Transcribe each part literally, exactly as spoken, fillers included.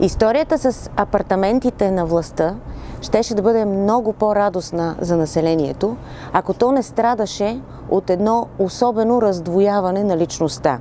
Историята с апартаментите на властта щеше да бъде много по-радостна за населението, ако то не страдаше от едно особено раздвояване на личността.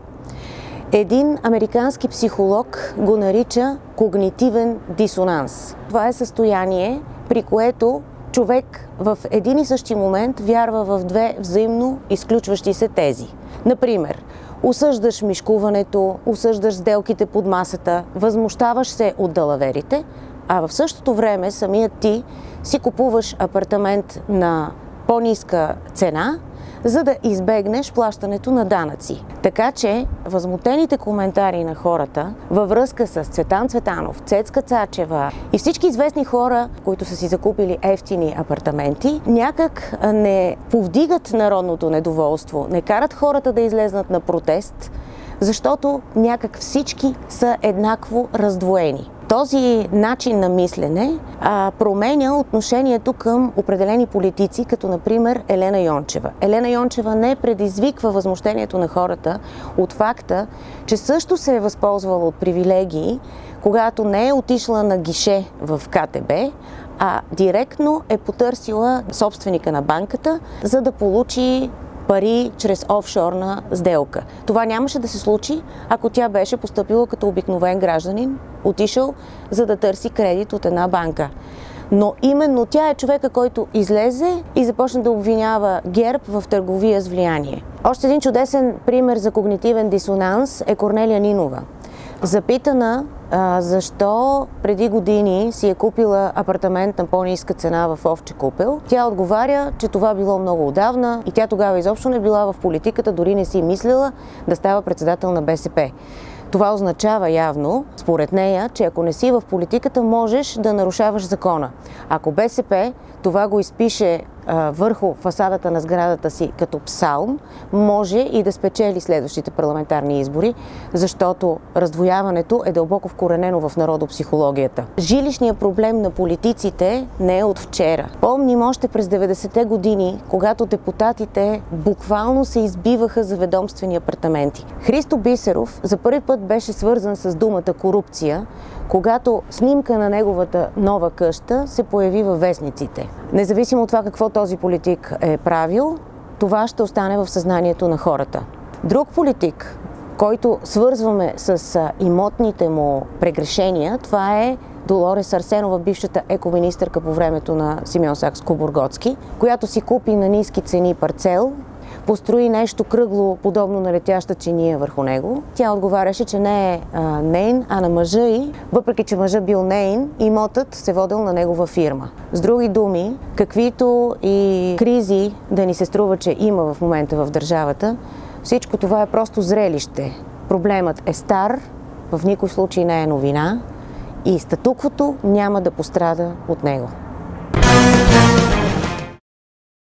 Един американски психолог го нарича когнитивен дисонанс. Това е състояние, при което човек в един и същи момент вярва в две взаимно изключващи се тези. Например, осъждаш мишкуването, осъждаш сделките под масата, възмущаваш се от далаверите, а в същото време самият ти си купуваш апартамент на по-ниска цена, за да избегнеш плащането на данъци. Така че възмутените коментари на хората във връзка с Цветан Цветанов, Цецка Цачева и всички известни хора, които са си закупили евтини апартаменти, някак не повдигат народното недоволство, не карат хората да излезнат на протест, защото някак всички са еднакво раздвоени. Този начин на мислене а, променя отношението към определени политици, като например Елена Йончева. Елена Йончева не предизвиква възмущението на хората от факта, че също се е възползвала от привилегии, когато не е отишла на гише в Ка Те Бе, а директно е потърсила собственика на банката, за да получи пари чрез офшорна сделка. Това нямаше да се случи, ако тя беше постъпила като обикновен гражданин, отишъл за да търси кредит от една банка. Но именно тя е човека, който излезе и започна да обвинява ГЕРБ в търговия с влияние. Още един чудесен пример за когнитивен дисонанс е Корнелия Нинова. Запитана а, защо преди години си е купила апартамент на по-ниска цена в Овча купел, тя отговаря, че това било много отдавна и тя тогава изобщо не била в политиката, дори не си мислила да става председател на Бе Се Пе. Това означава явно, според нея, че ако не си в политиката, можеш да нарушаваш закона. Ако Бе Се Пе това го изпише а, върху фасадата на сградата си като псалм, може и да спечели следващите парламентарни избори, защото раздвояването е дълбоко вкоренено в народопсихологията. Жилищният проблем на политиците не е от вчера. Помним още през деветдесетте години, когато депутатите буквално се избиваха за ведомствени апартаменти. Христо Бисеров за първи път беше свързан с думата корупция, когато снимка на неговата нова къща се появи във вестниците. Независимо от това какво този политик е правил, това ще остане в съзнанието на хората. Друг политик, който свързваме с имотните му прегрешения, това е Долорес Арсенова, бившата екоминистърка по времето на Симеон Сакскобургготски, която си купи на ниски цени парцел, построи нещо кръгло, подобно на летяща чиния върху него. Тя отговаряше, че не е а, нейн, а на мъжа й. Въпреки че мъжа бил нейн, имотът се водил на негова фирма. С други думи, каквито и кризи да ни се струва, че има в момента в държавата, всичко това е просто зрелище. Проблемът е стар, в никой случай не е новина и статуквото няма да пострада от него.